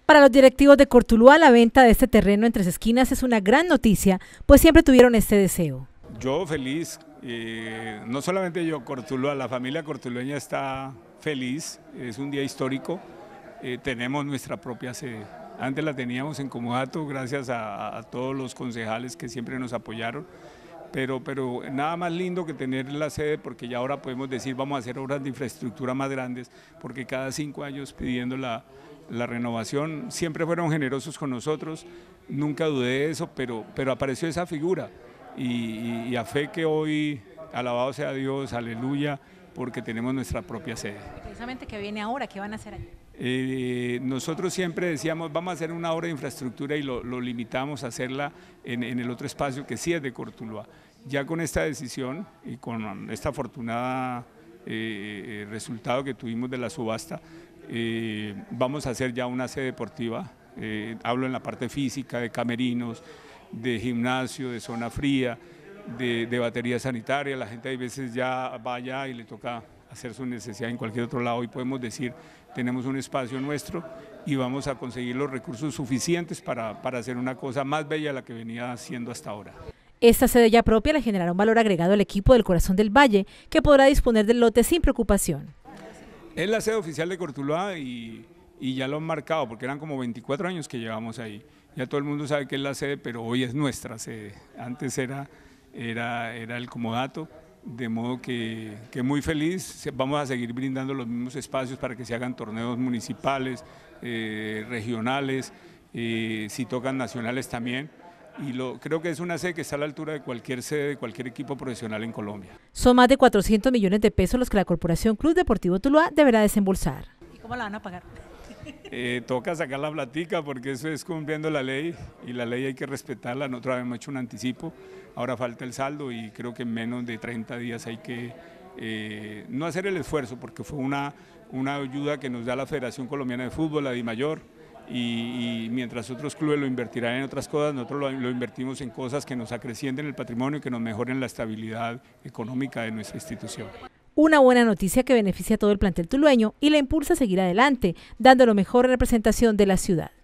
Para los directivos de Cortuluá, la venta de este terreno en Tres Esquinas es una gran noticia, pues siempre tuvieron este deseo. Yo feliz, no solamente yo, Cortuluá, la familia cortulueña está feliz, es un día histórico, tenemos nuestra propia sede. Antes la teníamos en Comodato, gracias a todos los concejales que siempre nos apoyaron, pero nada más lindo que tener la sede, porque ya ahora podemos decir vamos a hacer obras de infraestructura más grandes, porque cada 5 años pidiendo la renovación, siempre fueron generosos con nosotros, nunca dudé de eso, pero apareció esa figura y a fe que hoy, alabado sea Dios, aleluya, porque tenemos nuestra propia sede. Precisamente, ¿qué viene ahora? ¿Qué van a hacer allí? Nosotros siempre decíamos vamos a hacer una obra de infraestructura y lo limitamos a hacerla en el otro espacio que sí es de Cortuluá. Ya con esta decisión y con esta afortunada resultado que tuvimos de la subasta, vamos a hacer ya una sede deportiva, hablo en la parte física, de camerinos, de gimnasio, de zona fría, de batería sanitaria. La gente a veces ya va allá y le toca hacer su necesidad en cualquier otro lado. Hoy podemos decir, tenemos un espacio nuestro y vamos a conseguir los recursos suficientes para hacer una cosa más bella de la que venía haciendo hasta ahora. Esta sede ya propia le generará un valor agregado al equipo del Corazón del Valle, que podrá disponer del lote sin preocupación. Es la sede oficial de Cortuluá y ya lo han marcado, porque eran como 24 años que llevamos ahí. Ya todo el mundo sabe que es la sede, pero hoy es nuestra sede. Antes era el Comodato, de modo que muy feliz. Vamos a seguir brindando los mismos espacios para que se hagan torneos municipales, regionales, si tocan nacionales también. Y creo que es una sede que está a la altura de cualquier sede de cualquier equipo profesional en Colombia. Son más de 400 millones de pesos los que la Corporación Club Deportivo Tuluá deberá desembolsar. ¿Y cómo la van a pagar? Toca sacar la platica porque eso es cumpliendo la ley y la ley hay que respetarla. Nosotros habíamos hecho un anticipo, ahora falta el saldo y creo que en menos de 30 días hay que no hacer el esfuerzo porque fue una ayuda que nos da la Federación Colombiana de Fútbol, la DIMAYOR, y mientras otros clubes lo invertirán en otras cosas, nosotros lo invertimos en cosas que nos acrecienten el patrimonio y que nos mejoren la estabilidad económica de nuestra institución. Una buena noticia que beneficia a todo el plantel tulueño y la impulsa a seguir adelante, dando lo mejor en representación de la ciudad.